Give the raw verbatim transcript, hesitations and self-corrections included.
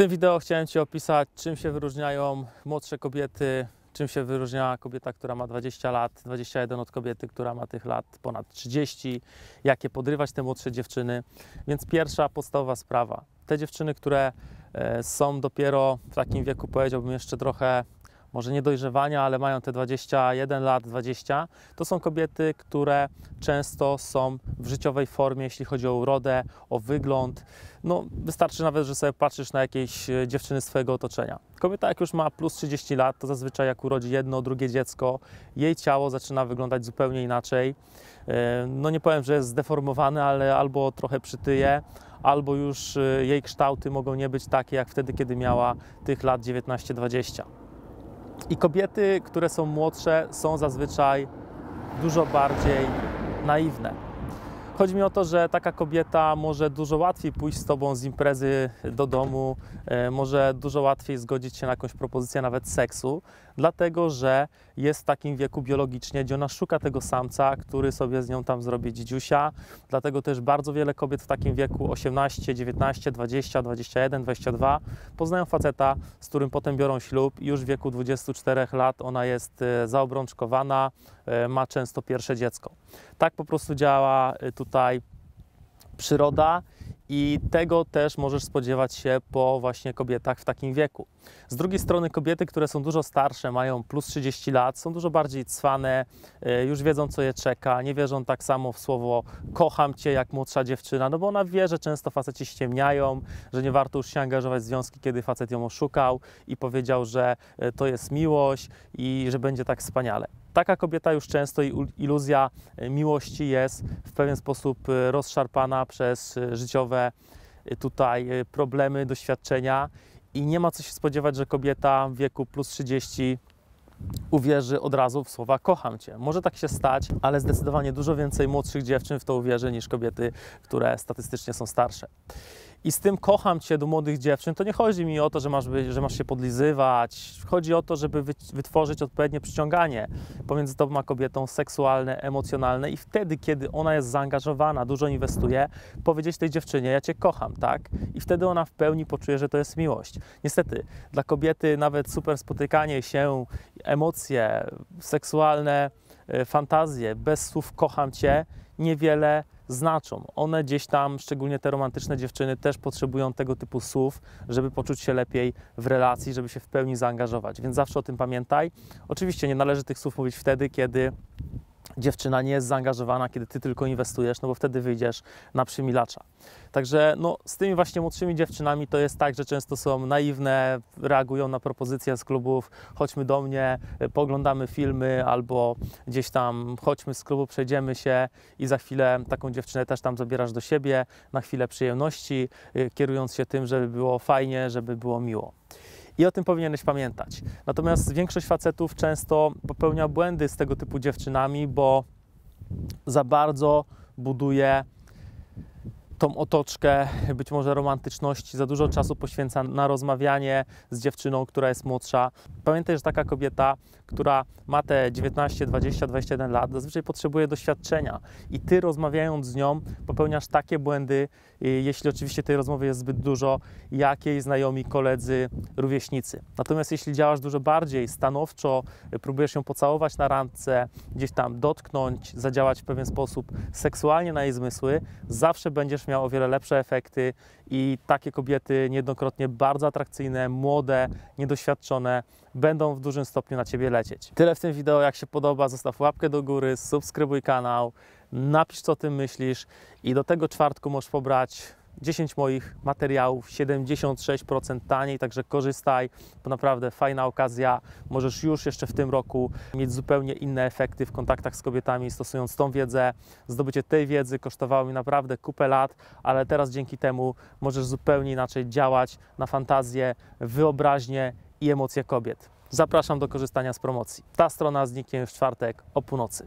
tym wideo chciałem Ci opisać, czym się wyróżniają młodsze kobiety, czym się wyróżnia kobieta, która ma dwadzieścia lat, dwadzieścia jeden od kobiety, która ma tych lat ponad trzydzieści, jakie podrywać te młodsze dziewczyny. Więc pierwsza podstawowa sprawa. Te dziewczyny, które są dopiero w takim wieku, powiedziałbym jeszcze trochę, może nie dojrzewania, ale mają te dwadzieścia jeden lat, dwadzieścia, to są kobiety, które często są w życiowej formie, jeśli chodzi o urodę, o wygląd. No, wystarczy nawet, że sobie patrzysz na jakieś dziewczyny swojego otoczenia. Kobieta jak już ma plus trzydzieści lat, to zazwyczaj jak urodzi jedno, drugie dziecko, jej ciało zaczyna wyglądać zupełnie inaczej. No nie powiem, że jest zdeformowane, ale albo trochę przytyje, albo już jej kształty mogą nie być takie jak wtedy, kiedy miała tych lat dziewiętnaście dwadzieścia. I kobiety, które są młodsze, są zazwyczaj dużo bardziej naiwne. Chodzi mi o to, że taka kobieta może dużo łatwiej pójść z Tobą z imprezy do domu, może dużo łatwiej zgodzić się na jakąś propozycję nawet seksu, dlatego że jest w takim wieku biologicznie, gdzie ona szuka tego samca, który sobie z nią tam zrobi dzidziusia. Dlatego też bardzo wiele kobiet w takim wieku osiemnaście, dziewiętnaście, dwadzieścia, dwadzieścia jeden, dwadzieścia dwa poznają faceta, z którym potem biorą ślub i już w wieku dwudziestu czterech lat ona jest zaobrączkowana, ma często pierwsze dziecko. Tak po prostu działa tutaj przyroda i tego też możesz spodziewać się po właśnie kobietach w takim wieku. Z drugiej strony kobiety, które są dużo starsze, mają plus trzydzieści lat, są dużo bardziej cwane, już wiedzą, co je czeka, nie wierzą tak samo w słowo kocham Cię jak młodsza dziewczyna, no bo ona wie, że często faceci ściemniają, że nie warto już się angażować w związki, kiedy facet ją oszukał i powiedział, że to jest miłość i że będzie tak wspaniale. Taka kobieta już często i iluzja miłości jest w pewien sposób rozszarpana przez życiowe tutaj problemy, doświadczenia i nie ma co się spodziewać, że kobieta w wieku plus trzydzieści uwierzy od razu w słowa kocham Cię. Może tak się stać, ale zdecydowanie dużo więcej młodszych dziewczyn w to uwierzy niż kobiety, które statystycznie są starsze. I z tym kocham Cię do młodych dziewczyn, to nie chodzi mi o to, że masz, być, że masz się podlizywać. Chodzi o to, żeby wytworzyć odpowiednie przyciąganie pomiędzy tobą a kobietą seksualne, emocjonalne i wtedy, kiedy ona jest zaangażowana, dużo inwestuje, powiedzieć tej dziewczynie, ja Cię kocham, tak? I wtedy ona w pełni poczuje, że to jest miłość. Niestety, dla kobiety nawet super spotykanie się, emocje, seksualne fantazje bez słów kocham Cię niewiele znaczą. One gdzieś tam, szczególnie te romantyczne dziewczyny, też potrzebują tego typu słów, żeby poczuć się lepiej w relacji, żeby się w pełni zaangażować. Więc zawsze o tym pamiętaj. Oczywiście nie należy tych słów mówić wtedy, kiedy dziewczyna nie jest zaangażowana, kiedy Ty tylko inwestujesz, no bo wtedy wyjdziesz na przymilacza. Także no, z tymi właśnie młodszymi dziewczynami to jest tak, że często są naiwne, reagują na propozycje z klubów, chodźmy do mnie, poglądamy filmy albo gdzieś tam chodźmy z klubu, przejdziemy się i za chwilę taką dziewczynę też tam zabierasz do siebie na chwilę przyjemności, kierując się tym, żeby było fajnie, żeby było miło. I o tym powinieneś pamiętać. Natomiast większość facetów często popełnia błędy z tego typu dziewczynami, bo za bardzo buduje tą otoczkę, być może romantyczności, za dużo czasu poświęca na rozmawianie z dziewczyną, która jest młodsza. Pamiętaj, że taka kobieta, która ma te dziewiętnaście, dwadzieścia, dwadzieścia jeden lat, zazwyczaj potrzebuje doświadczenia i Ty rozmawiając z nią popełniasz takie błędy, jeśli oczywiście tej rozmowy jest zbyt dużo, jak jej znajomi, koledzy, rówieśnicy. Natomiast jeśli działasz dużo bardziej stanowczo, próbujesz ją pocałować na randce, gdzieś tam dotknąć, zadziałać w pewien sposób seksualnie na jej zmysły, zawsze będziesz miał o wiele lepsze efekty i takie kobiety niejednokrotnie bardzo atrakcyjne, młode, niedoświadczone będą w dużym stopniu na Ciebie lecieć. Tyle w tym wideo. Jak się podoba, zostaw łapkę do góry, subskrybuj kanał, napisz, co o tym myślisz i do tego czwartku możesz pobrać dziesięć moich materiałów, siedemdziesiąt sześć procent taniej, także korzystaj, to naprawdę fajna okazja. Możesz już jeszcze w tym roku mieć zupełnie inne efekty w kontaktach z kobietami, stosując tą wiedzę. Zdobycie tej wiedzy kosztowało mi naprawdę kupę lat, ale teraz dzięki temu możesz zupełnie inaczej działać na fantazję, wyobraźnię i emocje kobiet. Zapraszam do korzystania z promocji. Ta strona zniknie już w czwartek o północy.